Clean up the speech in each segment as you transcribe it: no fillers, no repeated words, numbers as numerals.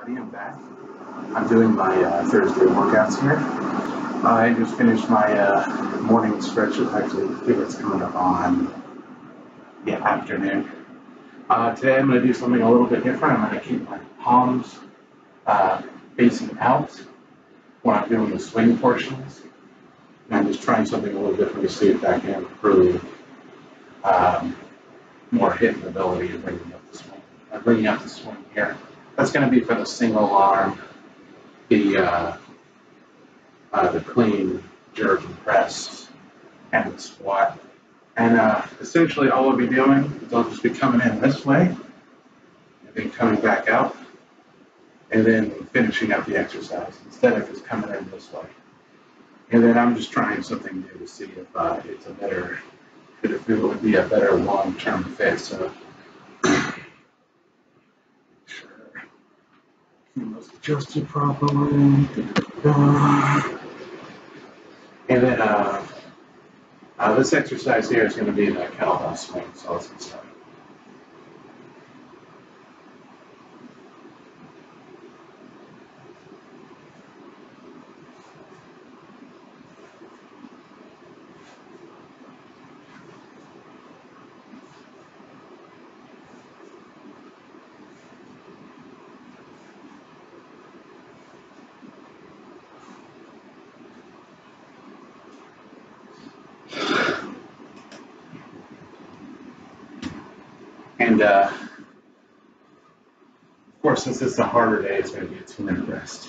everybody. I'm back. I'm doing my Thursday workouts here. I just finished my morning stretch. Actually, I think it's coming up on the afternoon. Today I'm going to do something a little bit different. I'm going to keep my palms facing out when I'm doing the swing portions. And I'm just trying something a little different to see if that can improve more hitting ability and bringing up the swing. Bringing up the swing here. That's going to be for the single arm, the clean jerk and press, and the squat. And essentially all I'll be doing is I'll just be coming in this way, and then coming back out, and then finishing up the exercise instead of just coming in this way. And then I'm just trying something new to see if it's a better, if it would be a better long-term fit. So adjusted properly. And then this exercise here is going to be the kettlebell swing, so let's get started. And of course, since it's a harder day, it's going to be a 2-minute rest.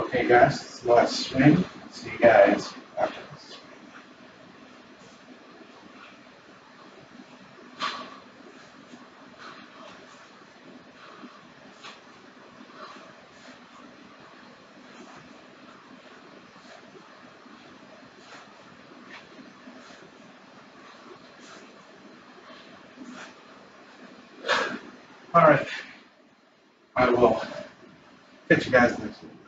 Okay, guys, it's the last swing. See you guys after this. All right, I will catch you guys next week.